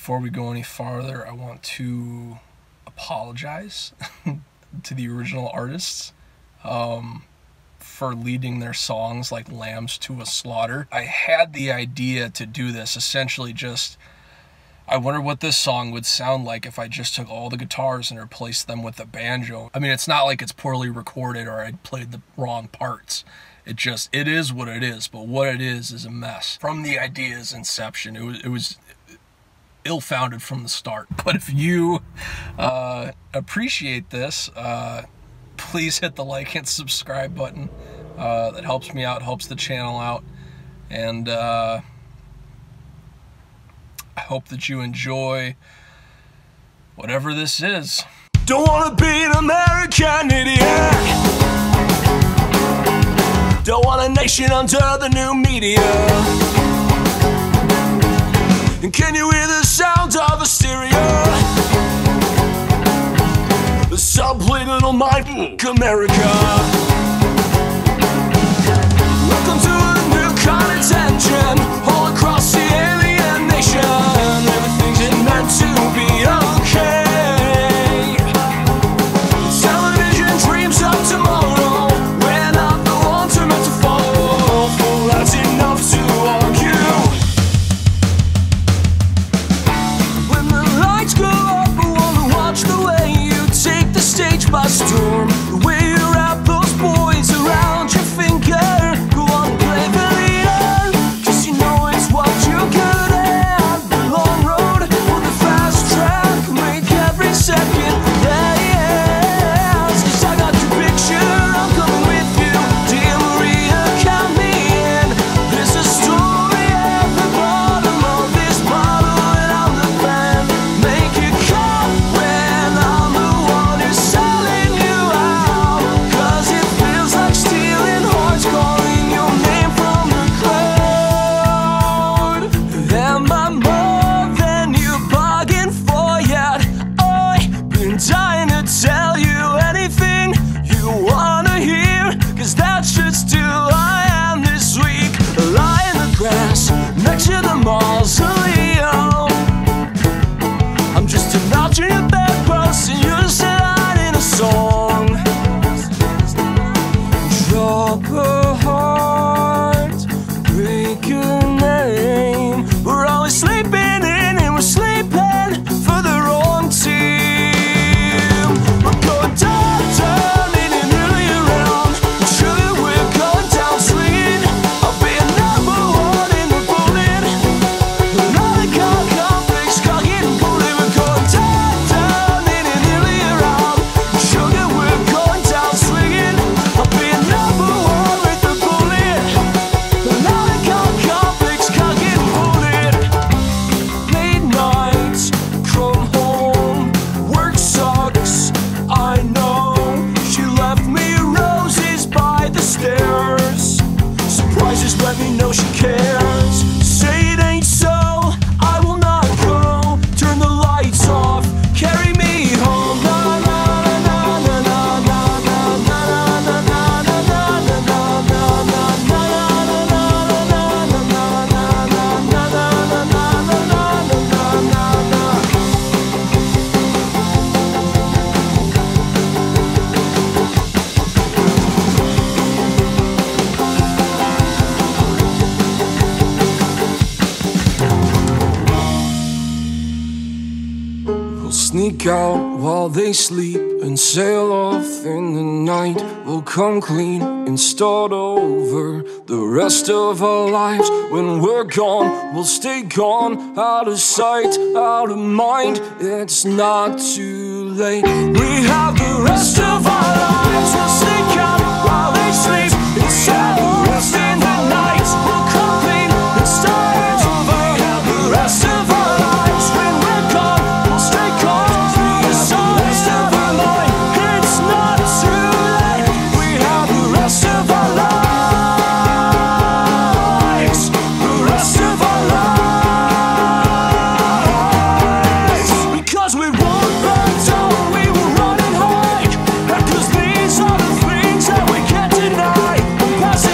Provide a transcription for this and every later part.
before we go any farther, I want to apologize to the original artists for leading their songs like lambs to a slaughter. I had the idea to do this, essentially just, I wonder what this song would sound like if I just took all the guitars and replaced them with a banjo. I mean, it's not like it's poorly recorded or I played the wrong parts. It is what it is, but what it is a mess. From the idea's inception, it was ill-founded from the start. But if you appreciate this, please hit the like and subscribe button. That helps me out, helps the channel out, and I hope that you enjoy whatever this is. Don't wanna be an American idiot. Don't want a nation under the new media. And can you hear the sound of a stereo? Some play little mind America. Welcome to a new kind of tension all across the alien nation. Everything's meant to be okay. Television dreams of tomorrow. We're not the ones who are meant to fall. That's enough to argue. When the lights go up, I wanna watch the way you take the stage by storm. The way you wrap those boys around your finger. Go on, play the leader, 'cause you know it's what you're good at. The long road or the fast track, make every second last. 'Cause I got your picture, I'm coming with you. Dear Maria, count me in. There's a story at the bottom of this bottle, and I'm the fan. Make it count when I'm the one who's selling you out. 'Cause it feels like stealing hearts, calling your name from the crowd. Am I more than you bargained for yet? I've been dying to tell you anything you wanna hear, 'cause that's just who I am this week. Lie in the grass next to the mausoleum. I'm just an alternate bedpost and you're just a line in a song. Drop a heart, break a name. We're always sleeping in and we're sleeping for the wrong team. We're going down, down in an early round. Sugar, we're going down swinging. I'll be a number one in the bullet. Another complex, cocky and bullet. We're going down, down in an early round. Sugar, we're going down swinging. I'll be a number one with the bullet. Another complex, cocky and bullet. Late nights, come home, work sucks, I know. She left me roses by the stairs. Surprises let me know she cares. Say it ain't so, I will not go. Turn the lights off, carry me home. Na na na na na na na na na na na na na na na na We'll sneak out while they sleep and sail off in the night. We'll come clean and start over the rest of our lives. When we're gone, we'll stay gone, out of sight, out of mind. It's not too late. We have the rest of our lives. We'll sneak out while they sleep and sail off in the night. We'll come clean and start over. We have the rest of our lives. When we're gone, we'll stay gone. It's the rest of our life. It's not too late. We have the rest of our lives. The rest of our lives. Because we won't burn down, we will run and hide. 'Cause these are the things that we can't deny. Pass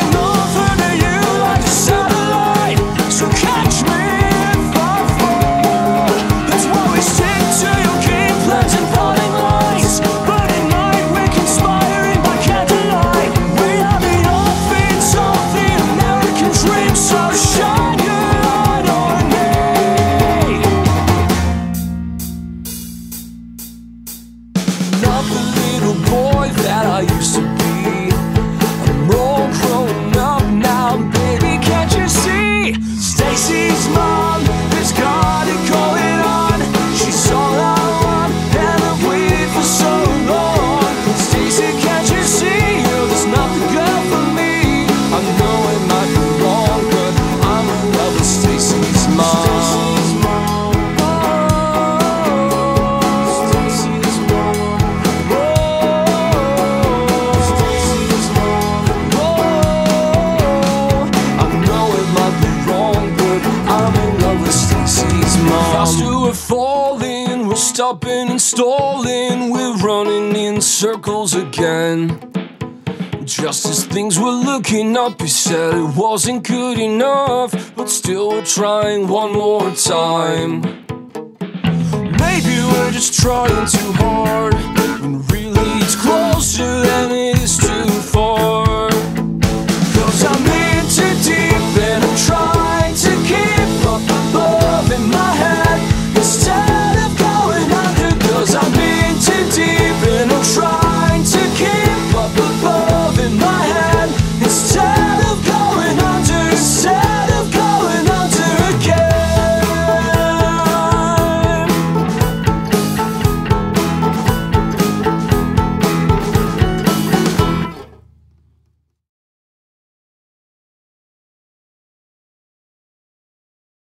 we're falling, we're stopping and stalling, we're running in circles again. Just as things were looking up, he said it wasn't good enough, but still we're trying one more time. Maybe we're just trying too hard, when really it's closer than it is